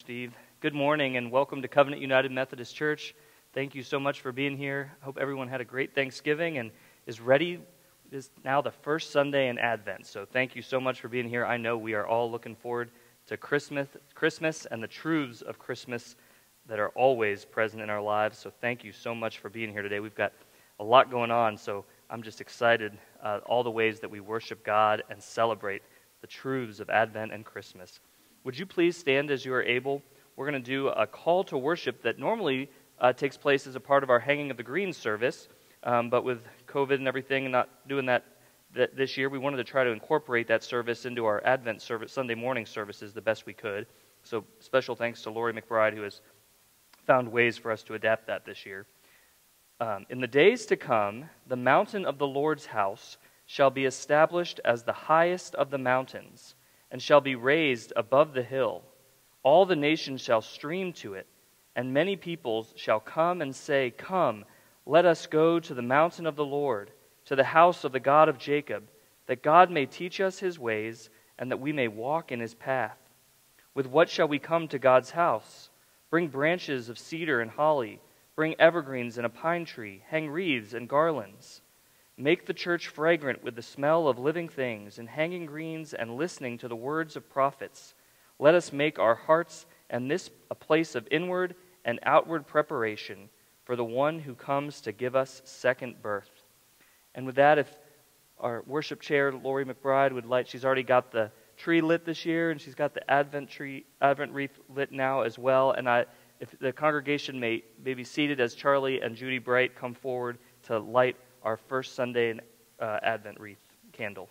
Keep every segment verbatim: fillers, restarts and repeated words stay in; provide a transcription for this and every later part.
Steve. Good morning and welcome to Covenant United Methodist Church. Thank you so much for being here. I hope everyone had a great Thanksgiving and is ready. It is now the first Sunday in Advent, so thank you so much for being here. I know we are all looking forward to Christmas, Christmas and the truths of Christmas that are always present in our lives, so thank you so much for being here today. We've got a lot going on, so I'm just excited uh, all the ways that we worship God and celebrate the truths of Advent and Christmas. Would you please stand as you are able? We're going to do a call to worship that normally uh, takes place as a part of our Hanging of the Green service, um, but with COVID and everything and not doing that, that this year, we wanted to try to incorporate that service into our Advent service, Sunday morning services the best we could. So special thanks to Lori McBride, who has found ways for us to adapt that this year. Um, in the days to come, the mountain of the Lord's house shall be established as the highest of the mountains, and shall be raised above the hill. All the nations shall stream to it, and many peoples shall come and say, Come, let us go to the mountain of the Lord, to the house of the God of Jacob, that God may teach us his ways, and that we may walk in his path. With what shall we come to God's house? Bring branches of cedar and holly, bring evergreens and a pine tree, hang wreaths and garlands. Make the church fragrant with the smell of living things, and hanging greens, and listening to the words of prophets. Let us make our hearts and this a place of inward and outward preparation for the one who comes to give us second birth. And with that, if our worship chair, Lori McBride, would light, she's already got the tree lit this year, and she's got the Advent tree, Advent wreath lit now as well. And I, if the congregation may, may be seated as Charlie and Judy Bright come forward to light our first Sunday uh, Advent wreath candle.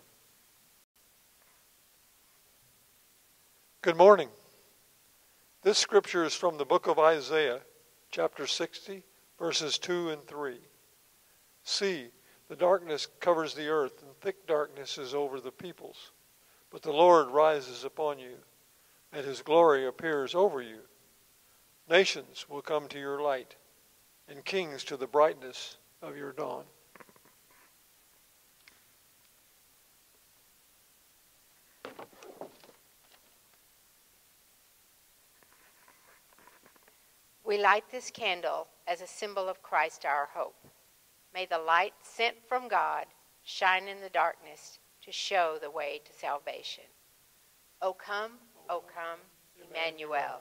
Good morning. This scripture is from the book of Isaiah, chapter sixty, verses two and three. See, the darkness covers the earth, and thick darkness is over the peoples. But the Lord rises upon you, and his glory appears over you. Nations will come to your light, and kings to the brightness of your dawn. We light this candle as a symbol of Christ our hope. May the light sent from God shine in the darkness to show the way to salvation. O come, O come, Emmanuel.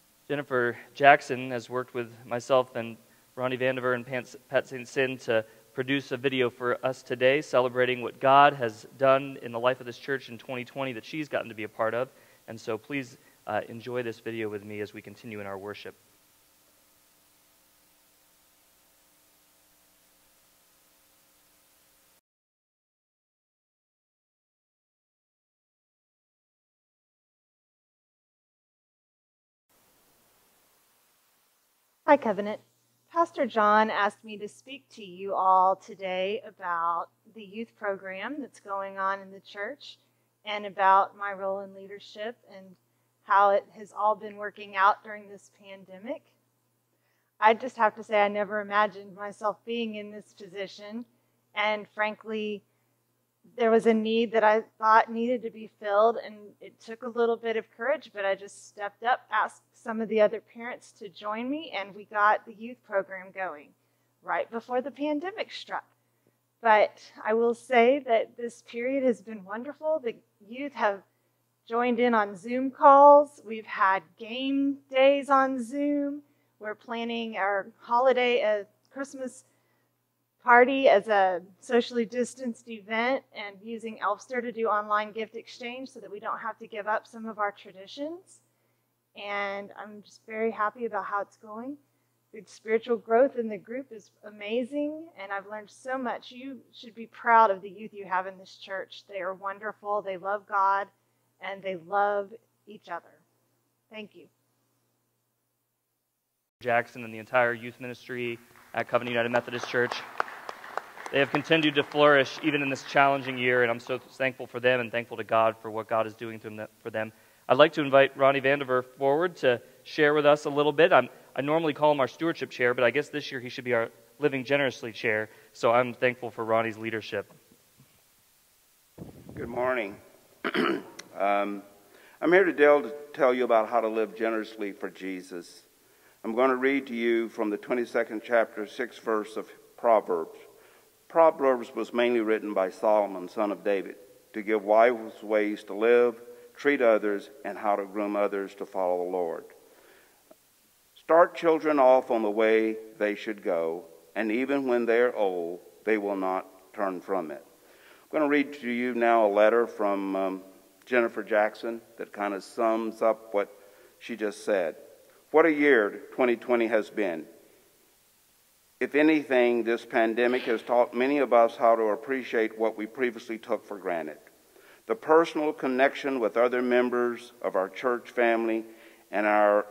Jennifer Jackson has worked with myself and Ronnie Vandiver and Pat Saint Sin to produce a video for us today celebrating what God has done in the life of this church in twenty twenty that she's gotten to be a part of. And so please uh, enjoy this video with me as we continue in our worship. Hi, Covenant. Pastor John asked me to speak to you all today about the youth program that's going on in the church and about my role in leadership and how it has all been working out during this pandemic. I just have to say I never imagined myself being in this position, and frankly, there was a need that I thought needed to be filled, and it took a little bit of courage, but I just stepped up, asked some of the other parents to join me, and we got the youth program going right before the pandemic struck. But I will say that this period has been wonderful. The youth have joined in on Zoom calls. We've had game days on Zoom. We're planning our holiday, uh, Christmas party as a socially distanced event and using Elfster to do online gift exchange so that we don't have to give up some of our traditions. And I'm just very happy about how it's going. The spiritual growth in the group is amazing, and I've learned so much. You should be proud of the youth you have in this church. They are wonderful, they love God, and they love each other. Thank you. Jackson and the entire youth ministry at Covenant United Methodist Church. They have continued to flourish even in this challenging year, and I'm so thankful for them and thankful to God for what God is doing for them. I'd like to invite Ronnie Vandiver forward to share with us a little bit. I'm, I normally call him our stewardship chair, but I guess this year he should be our Living Generously chair, so I'm thankful for Ronnie's leadership. Good morning. um, I'm here today to tell you about how to live generously for Jesus. I'm going to read to you from the twenty-second chapter, sixth verse of Proverbs. Proverbs was mainly written by Solomon, son of David, to give wise ways to live, treat others, and how to groom others to follow the Lord. Start children off on the way they should go, and even when they're old, they will not turn from it. I'm going to read to you now a letter from um, Jennifer Jackson that kind of sums up what she just said. What a year twenty twenty has been. If anything, this pandemic has taught many of us how to appreciate what we previously took for granted. The personal connection with other members of our church family and our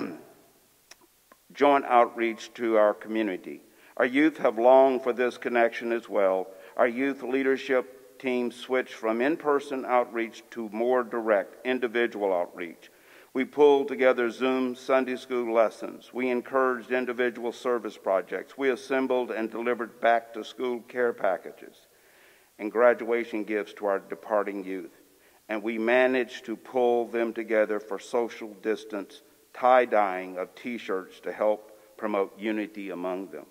joint outreach to our community. Our youth have longed for this connection as well. Our youth leadership team switched from in-person outreach to more direct individual outreach. We pulled together Zoom Sunday school lessons. We encouraged individual service projects. We assembled and delivered back-to-school care packages and graduation gifts to our departing youth. And we managed to pull them together for social distance tie-dyeing of T-shirts to help promote unity among them.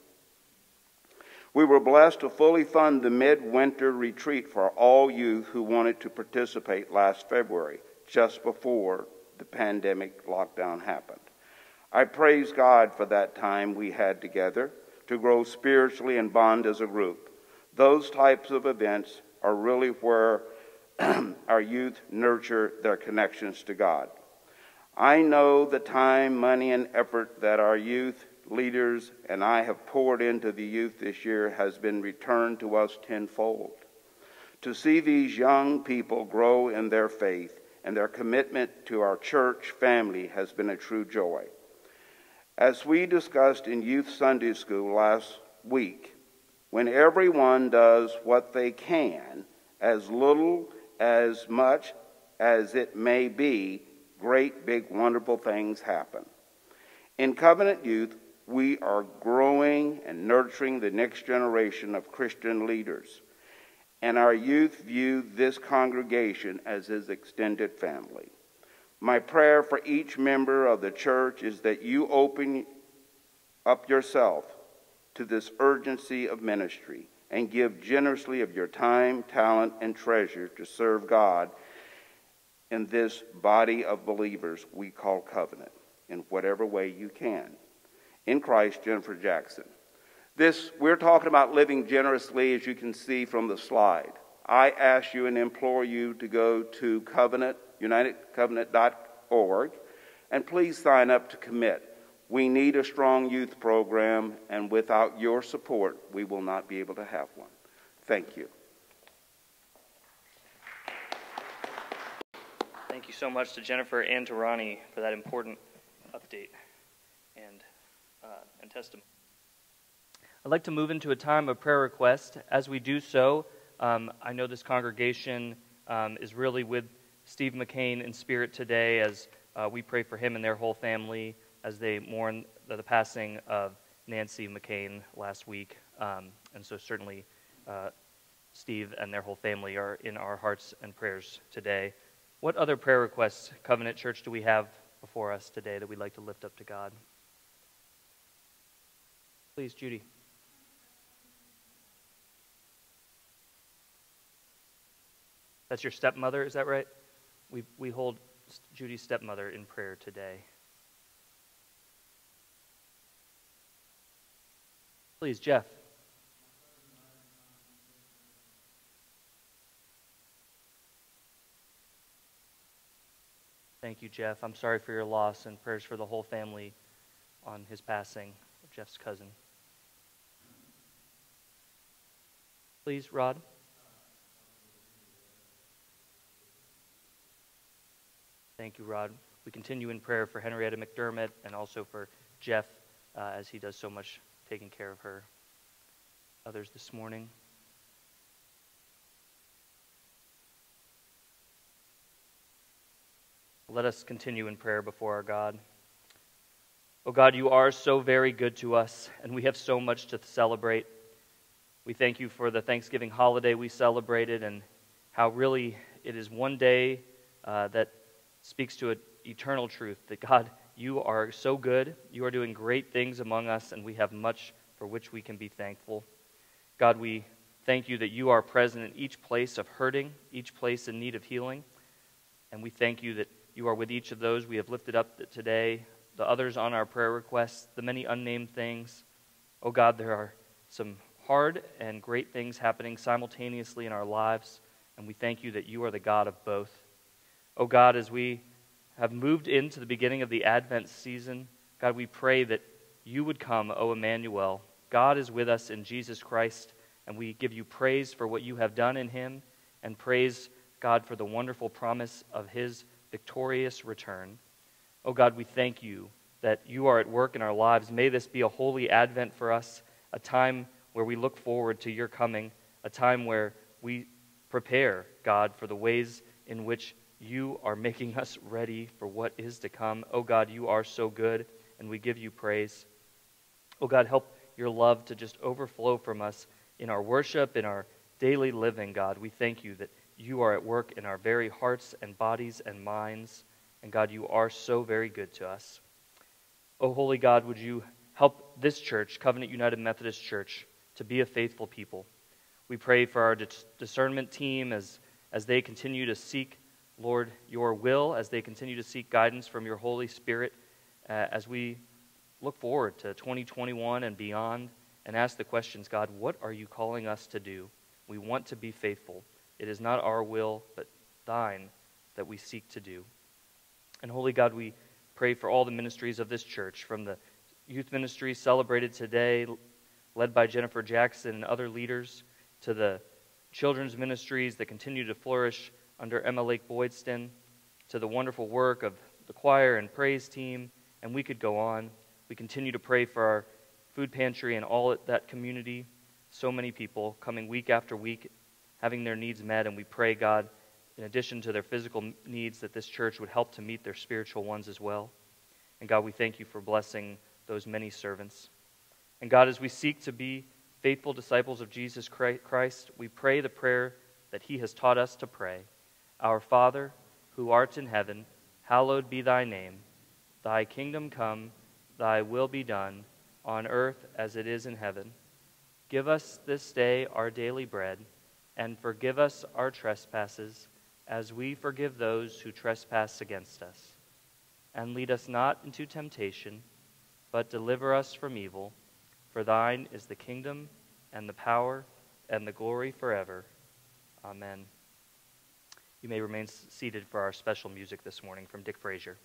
We were blessed to fully fund the midwinter retreat for all youth who wanted to participate last February, just before the pandemic lockdown happened. I praise God for that time we had together to grow spiritually and bond as a group. Those types of events are really where our youth nurture their connections to God. I know the time, money, and effort that our youth leaders and I have poured into the youth this year has been returned to us tenfold. To see these young people grow in their faith and their commitment to our church family has been a true joy. As we discussed in Youth Sunday School last week, when everyone does what they can, as little, as much as it may be, great, big, wonderful things happen. In Covenant Youth, we are growing and nurturing the next generation of Christian leaders. And our youth view this congregation as his extended family. My prayer for each member of the church is that you open up yourself to this urgency of ministry and give generously of your time, talent, and treasure to serve God in this body of believers we call Covenant in whatever way you can. In Christ, Jennifer Jackson. This, we're talking about living generously, as you can see from the slide. I ask you and implore you to go to Covenant, united covenant dot org, and please sign up to commit. We need a strong youth program, and without your support, we will not be able to have one. Thank you. Thank you so much to Jennifer and to Ronnie for that important update and, uh, and testimony. I'd like to move into a time of prayer request. As we do so, um, I know this congregation um, is really with Steve McCain in spirit today as uh, we pray for him and their whole family as they mourn the, the passing of Nancy McCain last week. Um, and so certainly uh, Steve and their whole family are in our hearts and prayers today. What other prayer requests, Covenant Church, do we have before us today that we'd like to lift up to God? Please, Judy. That's your stepmother, is that right? We we hold Judy's stepmother in prayer today. Please, Jeff. Thank you, Jeff. I'm sorry for your loss, and prayers for the whole family on his passing of Jeff's cousin. Please, Rod. Thank you, Rod. We continue in prayer for Henrietta McDermott and also for Jeff uh, as he does so much taking care of her. Others this morning. Let us continue in prayer before our God. Oh God, you are so very good to us, and we have so much to celebrate. We thank you for the Thanksgiving holiday we celebrated and how really it is one day uh, that speaks to an eternal truth that, God, you are so good, you are doing great things among us, and we have much for which we can be thankful. God, we thank you that you are present in each place of hurting, each place in need of healing, and we thank you that you are with each of those we have lifted up today, the others on our prayer requests, the many unnamed things. Oh God, there are some hard and great things happening simultaneously in our lives, and we thank you that you are the God of both. Oh God, as we have moved into the beginning of the Advent season, God, we pray that you would come, O Emmanuel. God is with us in Jesus Christ, and we give you praise for what you have done in him, and praise, God, for the wonderful promise of his victorious return. Oh God, we thank you that you are at work in our lives. May this be a holy Advent for us, a time where we look forward to your coming, a time where we prepare, God, for the ways in which you are making us ready for what is to come. Oh God, you are so good, and we give you praise. Oh God, help your love to just overflow from us in our worship, in our daily living, God. We thank you that you are at work in our very hearts and bodies and minds. And God, you are so very good to us. Oh, holy God, would you help this church, Covenant United Methodist Church, to be a faithful people. We pray for our dis- discernment team as, as they continue to seek, Lord, your will, as they continue to seek guidance from your Holy Spirit, uh, as we look forward to twenty twenty-one and beyond, and ask the questions, God, what are you calling us to do? We want to be faithful. It is not our will, but thine that we seek to do. And holy God, we pray for all the ministries of this church, from the youth ministry celebrated today, led by Jennifer Jackson and other leaders, to the children's ministries that continue to flourish under Emma Lake Boydston, to the wonderful work of the choir and praise team, and we could go on. We continue to pray for our food pantry and all that community, so many people coming week after week, having their needs met, and we pray, God, in addition to their physical needs, that this church would help to meet their spiritual ones as well. And God, we thank you for blessing those many servants. And God, as we seek to be faithful disciples of Jesus Christ, we pray the prayer that he has taught us to pray. Our Father, who art in heaven, hallowed be thy name. Thy kingdom come, thy will be done, on earth as it is in heaven. Give us this day our daily bread, and forgive us our trespasses, as we forgive those who trespass against us. And lead us not into temptation, but deliver us from evil. For thine is the kingdom and the power and the glory forever. Amen. You may remain seated for our special music this morning from Dick Frazier.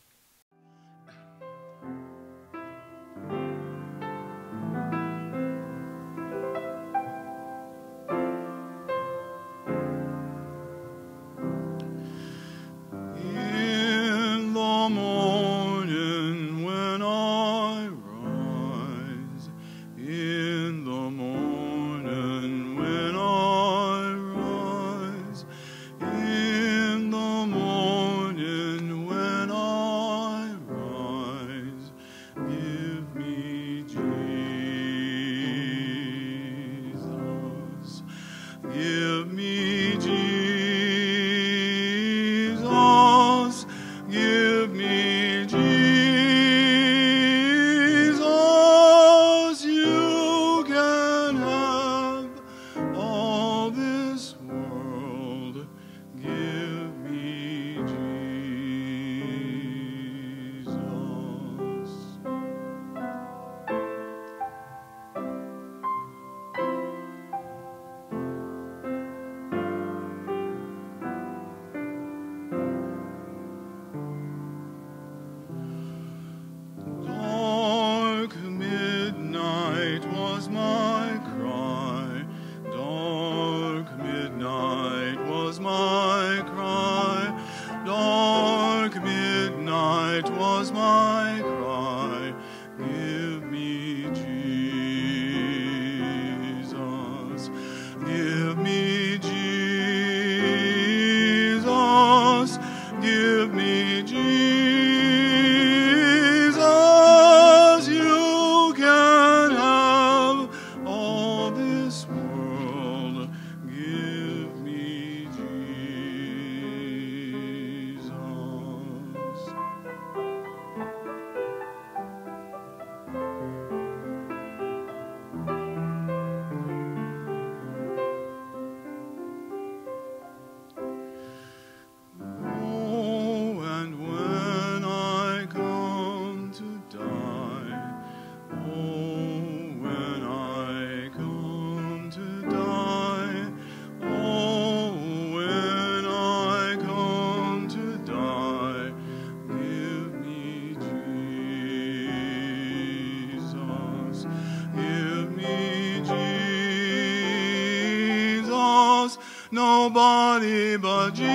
Nobody but Jesus,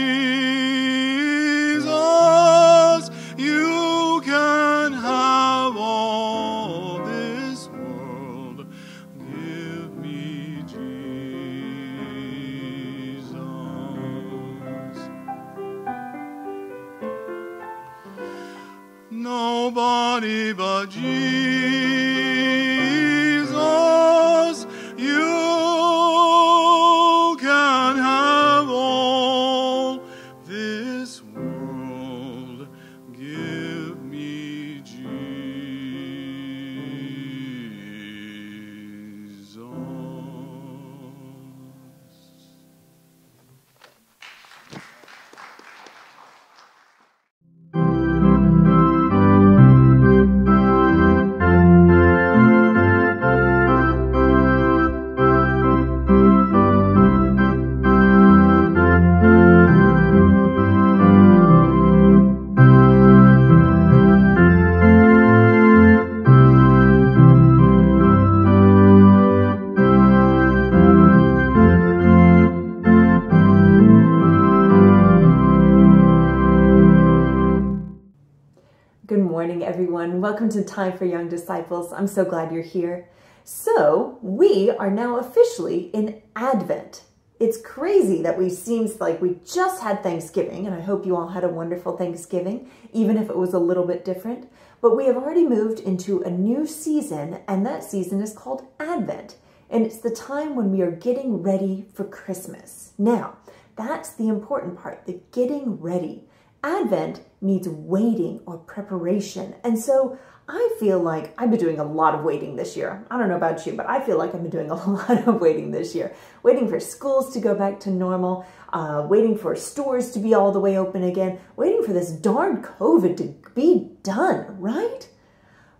you can have all this world. Give me Jesus. Nobody but Jesus, you everyone. Welcome to Time for Young Disciples. I'm so glad you're here. So we are now officially in Advent. It's crazy that we seems like we just had Thanksgiving, and I hope you all had a wonderful Thanksgiving, even if it was a little bit different. But we have already moved into a new season, and that season is called Advent. And it's the time when we are getting ready for Christmas. Now, that's the important part, the getting ready. Advent needs waiting or preparation. And so I feel like I've been doing a lot of waiting this year. I don't know about you, but I feel like I've been doing a lot of waiting this year. Waiting for schools to go back to normal, uh, waiting for stores to be all the way open again, waiting for this darn COVID to be done, right?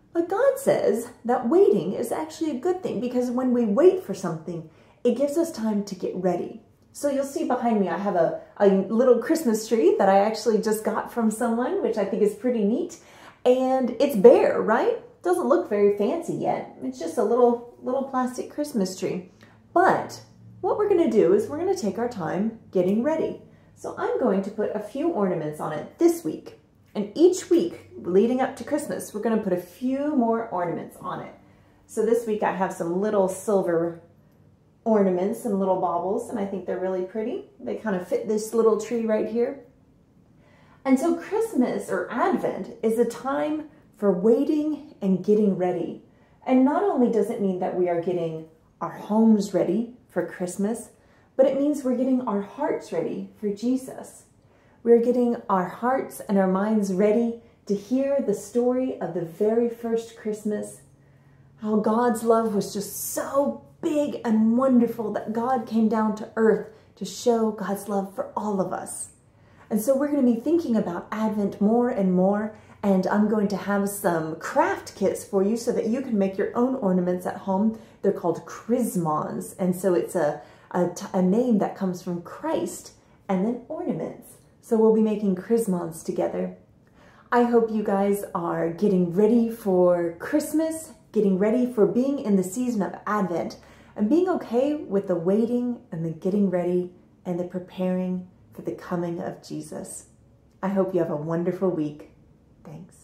But God says that waiting is actually a good thing, because when we wait for something, it gives us time to get ready. So you'll see behind me, I have a, a little Christmas tree that I actually just got from someone, which I think is pretty neat. And it's bare, right? Doesn't look very fancy yet. It's just a little, little plastic Christmas tree. But what we're going to do is we're going to take our time getting ready. So I'm going to put a few ornaments on it this week. And each week leading up to Christmas, we're going to put a few more ornaments on it. So this week I have some little silver ornaments and little baubles, and I think they're really pretty. They kind of fit this little tree right here. And so Christmas, or Advent, is a time for waiting and getting ready. And not only does it mean that we are getting our homes ready for Christmas, but it means we're getting our hearts ready for Jesus. We're getting our hearts and our minds ready to hear the story of the very first Christmas, how God's love was just so big and wonderful that God came down to earth to show God's love for all of us. And so we're going to be thinking about Advent more and more, and I'm going to have some craft kits for you so that you can make your own ornaments at home. They're called chrismons, and so it's a, a, a name that comes from Christ and then ornaments. So we'll be making chrismons together. I hope you guys are getting ready for Christmas, getting ready for being in the season of Advent, and being okay with the waiting and the getting ready and the preparing for the coming of Jesus. I hope you have a wonderful week. Thanks.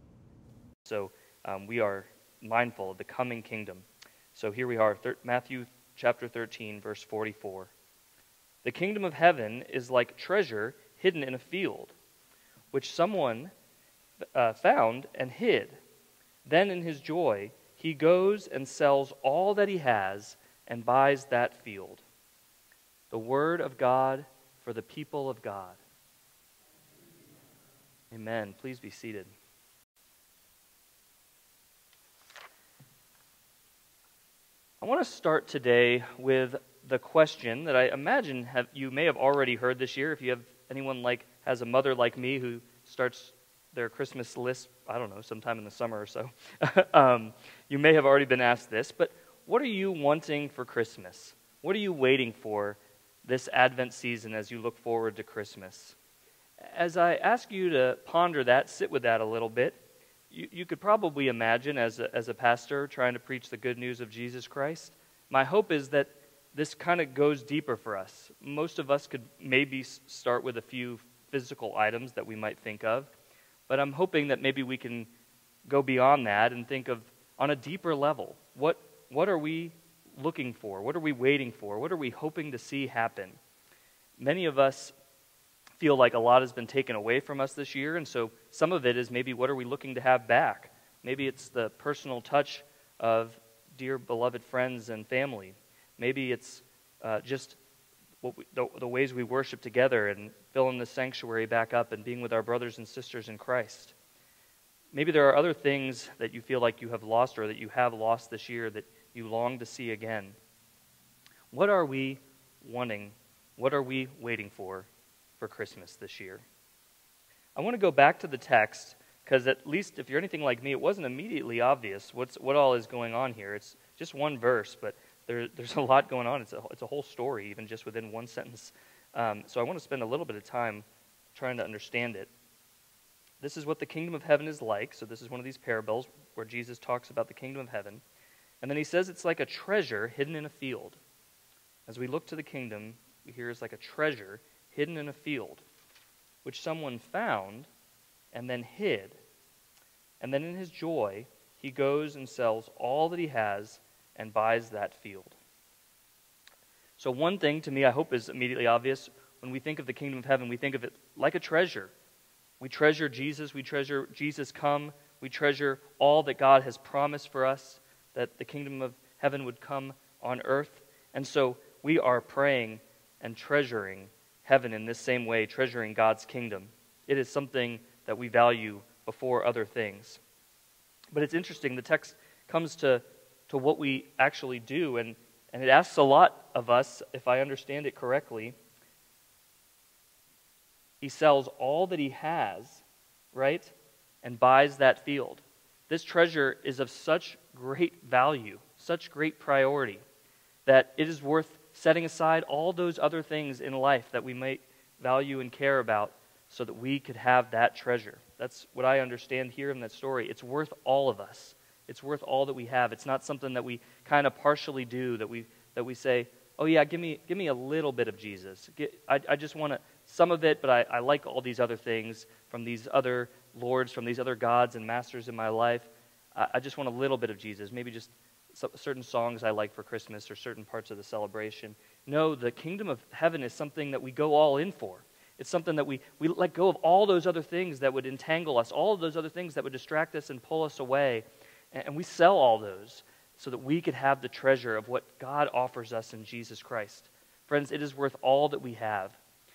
So um, we are mindful of the coming kingdom. So here we are, Matthew chapter thirteen, verse forty-four. The kingdom of heaven is like treasure hidden in a field, which someone uh, found and hid. Then in his joy, he goes and sells all that he has and buys that field. The word of God for the people of God. Amen. Please be seated. I want to start today with the question that I imagine have, you may have already heard this year. If you have anyone like has a mother like me who starts their Christmas list, I don't know, sometime in the summer or so, um, you may have already been asked this, but what are you wanting for Christmas? What are you waiting for this Advent season as you look forward to Christmas? As I ask you to ponder that, sit with that a little bit, you, you could probably imagine as a, as a pastor trying to preach the good news of Jesus Christ, my hope is that this kind of goes deeper for us. Most of us could maybe start with a few physical items that we might think of, but I'm hoping that maybe we can go beyond that and think of on a deeper level. What what are we looking for? What are we waiting for? What are we hoping to see happen? Many of us feel like a lot has been taken away from us this year, and so some of it is maybe what are we looking to have back? Maybe it's the personal touch of dear beloved friends and family. Maybe it's uh, just what we, the, the ways we worship together and filling the sanctuary back up and being with our brothers and sisters in Christ. Maybe there are other things that you feel like you have lost or that you have lost this year that you long to see again. What are we wanting? What are we waiting for for Christmas this year? I want to go back to the text because at least if you're anything like me, it wasn't immediately obvious what's what all is going on here. It's just one verse, but there, there's a lot going on. It's a, it's a whole story, even just within one sentence. Um, so I want to spend a little bit of time trying to understand it. This is what the kingdom of heaven is like. So this is one of these parables where Jesus talks about the kingdom of heaven. And then he says it's like a treasure hidden in a field. As we look to the kingdom, we hear it's like a treasure hidden in a field, which someone found and then hid. And then in his joy, he goes and sells all that he has and buys that field. So one thing to me I hope is immediately obvious. When we think of the kingdom of heaven, we think of it like a treasure. We treasure Jesus. We treasure Jesus come. We treasure all that God has promised for us, that the kingdom of heaven would come on earth. And so we are praying and treasuring heaven in this same way, treasuring God's kingdom. It is something that we value before other things. But it's interesting, the text comes to, to what we actually do, and, and it asks a lot of us, if I understand it correctly. He sells all that he has, right, and buys that field. This treasure is of such great value, such great priority, that it is worth setting aside all those other things in life that we might value and care about so that we could have that treasure. That's what I understand here in that story. It's worth all of us. It's worth all that we have. It's not something that we kind of partially do, that we that we say, oh yeah, give me give me a little bit of Jesus. Get, I, I just want to, some of it, but I, I like all these other things from these other lords, from these other gods and masters in my life. I, I just want a little bit of Jesus, maybe just some, certain songs I like for Christmas or certain parts of the celebration. No, the kingdom of heaven is something that we go all in for. It's something that we, we let go of all those other things that would entangle us, all of those other things that would distract us and pull us away. And, and we sell all those so that we could have the treasure of what God offers us in Jesus Christ. Friends, it is worth all that we have.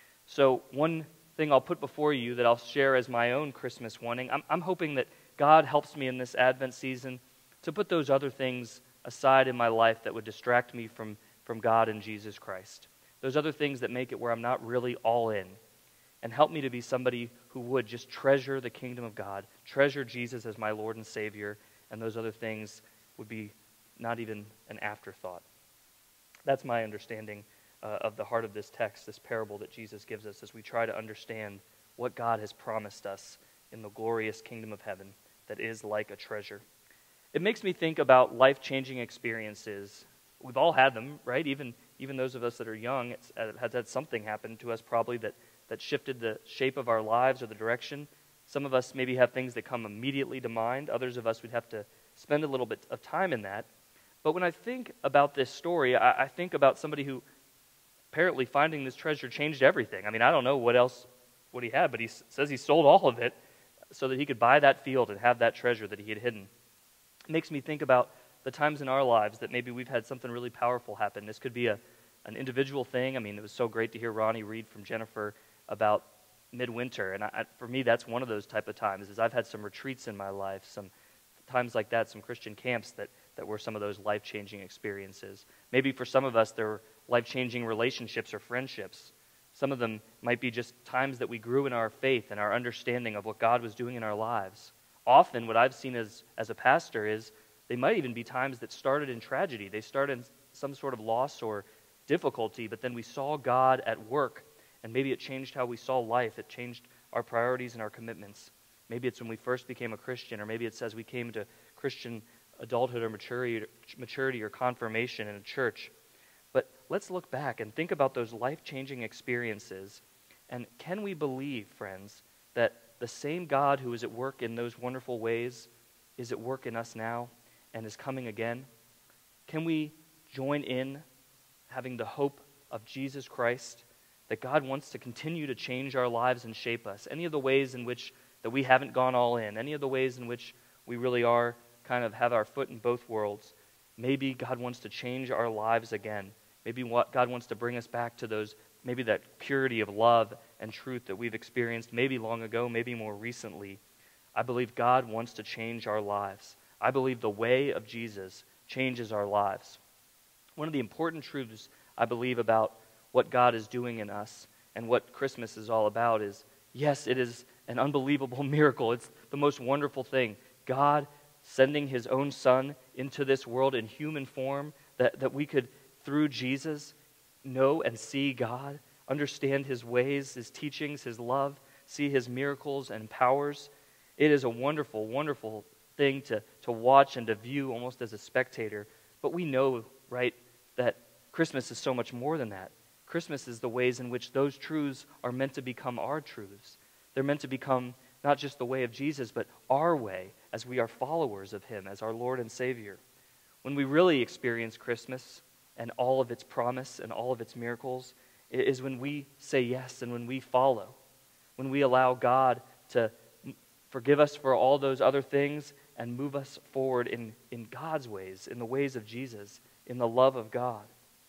So one thing I'll put before you that I'll share as my own Christmas wanting, I'm, I'm hoping that God helps me in this Advent season to put those other things aside in my life that would distract me from, from God and Jesus Christ. Those other things that make it where I'm not really all in. And help me to be somebody who would just treasure the kingdom of God, treasure Jesus as my Lord and Savior, and those other things would be not even an afterthought. That's my understanding uh, of the heart of this text, this parable that Jesus gives us as we try to understand what God has promised us in the glorious kingdom of heaven that is like a treasure. It makes me think about life-changing experiences. We've all had them, right? Even even those of us that are young, it's, uh, has had something happen to us probably that that shifted the shape of our lives or the direction. Some of us maybe have things that come immediately to mind. Others of us would have to spend a little bit of time in that. But when I think about this story, I, I think about somebody who apparently finding this treasure changed everything. I mean, I don't know what else, what he had, but he s- says he sold all of it so that he could buy that field and have that treasure that he had hidden. It makes me think about the times in our lives that maybe we've had something really powerful happen. This could be a an individual thing. I mean, it was so great to hear Ronnie read from Jennifer about midwinter, and I, for me, that's one of those type of times. Is I've had some retreats in my life, some times like that, some Christian camps that that were some of those life-changing experiences. Maybe for some of us, there were life-changing relationships or friendships. Some of them might be just times that we grew in our faith and our understanding of what God was doing in our lives. Often, what I've seen as as a pastor is they might even be times that started in tragedy. They started in some sort of loss or difficulty, but then we saw God at work. And maybe it changed how we saw life. It changed our priorities and our commitments. Maybe it's when we first became a Christian, or maybe it's as we came to Christian adulthood or maturity, maturity or confirmation in a church. But let's look back and think about those life-changing experiences. And can we believe, friends, that the same God who is at work in those wonderful ways is at work in us now and is coming again? Can we join in having the hope of Jesus Christ, that God wants to continue to change our lives and shape us? Any of the ways in which that we haven't gone all in, any of the ways in which we really are kind of have our foot in both worlds, maybe God wants to change our lives again. Maybe what God wants to bring us back to those, maybe that purity of love and truth that we've experienced maybe long ago, maybe more recently. I believe God wants to change our lives. I believe the way of Jesus changes our lives. One of the important truths I believe about what God is doing in us and what Christmas is all about is, yes, it is an unbelievable miracle. It's the most wonderful thing. God sending his own Son into this world in human form, that, that we could, through Jesus, know and see God, understand his ways, his teachings, his love, see his miracles and powers. It is a wonderful, wonderful thing to, to watch and to view almost as a spectator. But we know, right, that Christmas is so much more than that. Christmas is the ways in which those truths are meant to become our truths. They're meant to become not just the way of Jesus, but our way as we are followers of him as our Lord and Savior. When we really experience Christmas and all of its promise and all of its miracles is when we say yes and when we follow, when we allow God to forgive us for all those other things and move us forward in, in God's ways, in the ways of Jesus, in the love of God.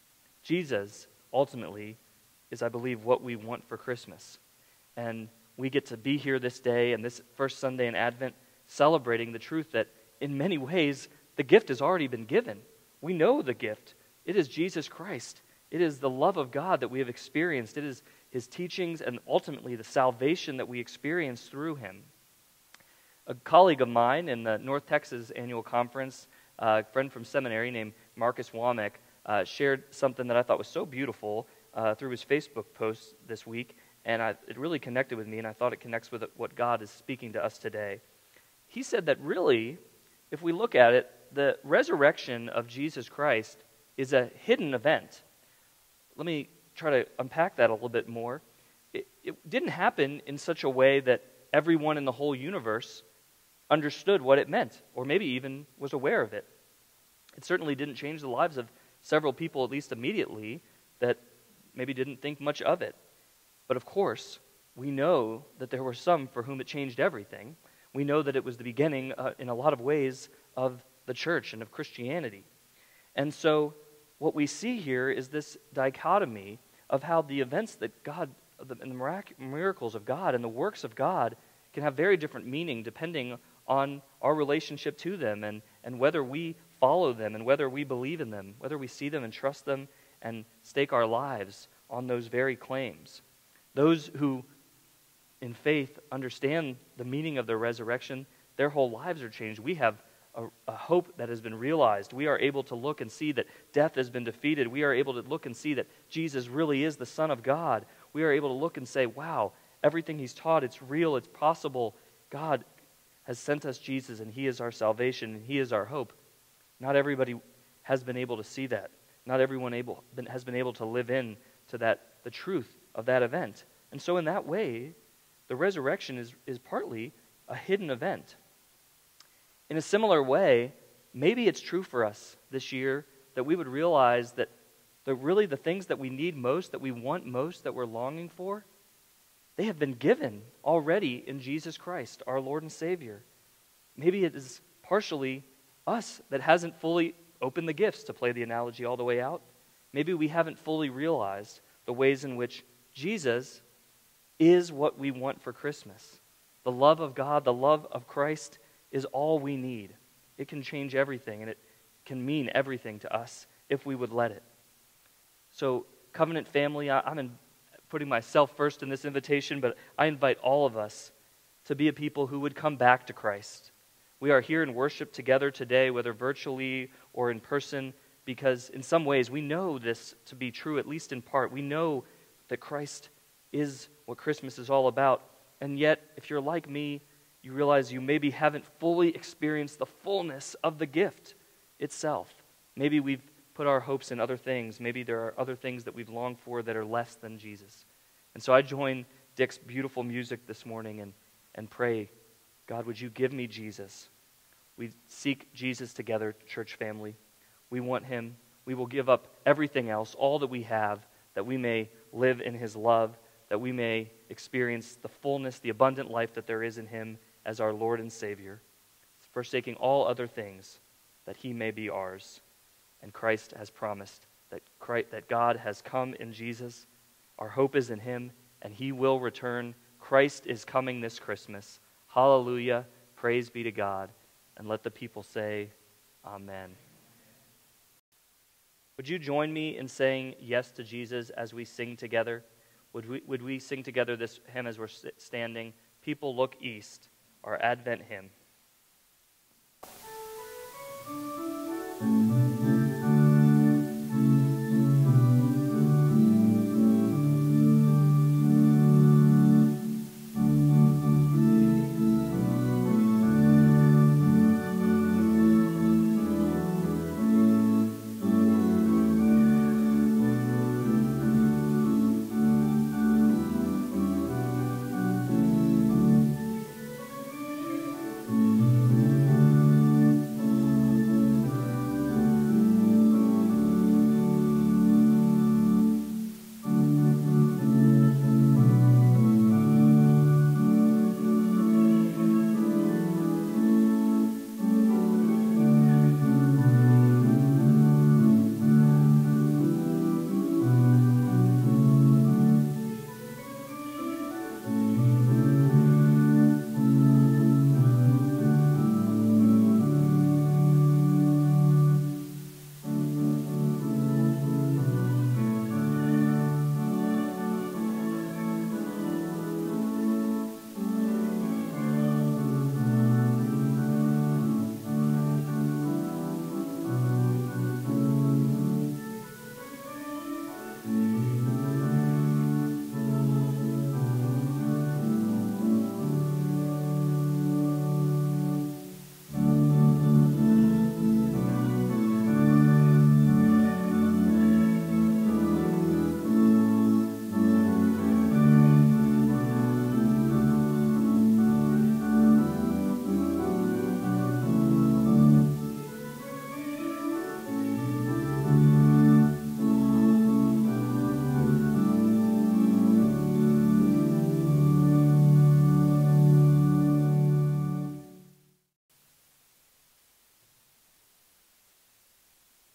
Jesus, ultimately, is, I believe, what we want for Christmas. And we get to be here this day and this first Sunday in Advent celebrating the truth that in many ways the gift has already been given. We know the gift. It is Jesus Christ. It is the love of God that we have experienced. It is his teachings and ultimately the salvation that we experience through him. A colleague of mine in the North Texas annual conference, uh, a friend from seminary named Marcus Womack, uh, shared something that I thought was so beautiful uh, through his Facebook post this week, and I, it really connected with me, and I thought it connects with what God is speaking to us today. He said that really, if we look at it, the resurrection of Jesus Christ is a hidden event. Let me try to unpack that a little bit more. It, it didn't happen in such a way that everyone in the whole universe understood what it meant, or maybe even was aware of it. It certainly didn't change the lives of several people, at least immediately, that maybe didn't think much of it. But of course, we know that there were some for whom it changed everything. We know that it was the beginning, uh, in a lot of ways, of the church and of Christianity. And so what we see here is this dichotomy of how the events that God, the, and the mirac- miracles of God and the works of God can have very different meaning depending on our relationship to them and, and whether we follow them and whether we believe in them, whether we see them and trust them and stake our lives on those very claims. Those who, in faith, understand the meaning of the resurrection, their whole lives are changed. We have a, a hope that has been realized. We are able to look and see that death has been defeated. We are able to look and see that Jesus really is the Son of God. We are able to look and say, wow, everything he's taught, it's real, it's possible. God has sent us Jesus, and he is our salvation, and he is our hope. Not everybody has been able to see that. Not everyone able been, has been able to live in to that the truth of that event. And so in that way, the resurrection is, is partly a hidden event. In a similar way, maybe it's true for us this year that we would realize that the, really the things that we need most, that we want most, that we're longing for, they have been given already in Jesus Christ, our Lord and Savior. Maybe it is partially us that hasn't fully opened the gifts, to play the analogy all the way out. Maybe we haven't fully realized the ways in which Jesus is what we want for Christmas. The love of God, the love of Christ is all we need. It can change everything, and it can mean everything to us if we would let it. So, Covenant family, I, I'm in, putting myself first in this invitation, but I invite all of us to be a people who would come back to Christ. We are here in worship together today, whether virtually or in person, because in some ways we know this to be true, at least in part. We know that Christ is what Christmas is all about. And yet, if you're like me, you realize you maybe haven't fully experienced the fullness of the gift itself. Maybe we've put our hopes in other things. Maybe there are other things that we've longed for that are less than Jesus. And so I join Dick's beautiful music this morning and, and pray, God, would you give me Jesus? We seek Jesus together, church family. We want him. We will give up everything else, all that we have, that we may live in his love, that we may experience the fullness, the abundant life that there is in him as our Lord and Savior, forsaking all other things, that he may be ours. And Christ has promised that Christ, that God has come in Jesus. Our hope is in him, and he will return. Christ is coming this Christmas. Hallelujah. Praise be to God. And let the people say, Amen. Would you join me in saying yes to Jesus as we sing together? Would we, would we sing together this hymn as we're standing? People Look East, our Advent hymn.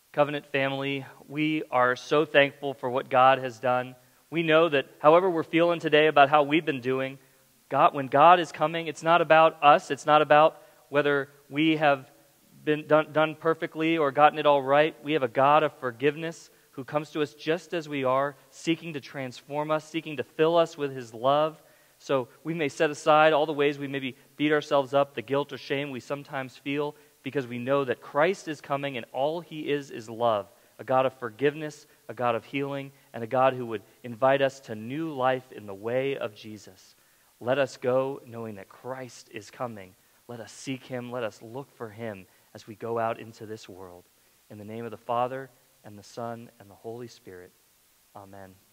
Covenant family, we are so thankful for what God has done. We know that however we're feeling today about how we've been doing, God, when God is coming, it's not about us. It's not about whether we have been done, done perfectly or gotten it all right. We have a God of forgiveness who comes to us just as we are, seeking to transform us, seeking to fill us with His love. So we may set aside all the ways we maybe beat ourselves up, the guilt or shame we sometimes feel, because we know that Christ is coming and all He is is love, a God of forgiveness, a God of healing, and a God who would invite us to new life in the way of Jesus. Let us go knowing that Christ is coming. Let us seek Him. Let us look for Him as we go out into this world. In the name of the Father, and the Son, and the Holy Spirit. Amen.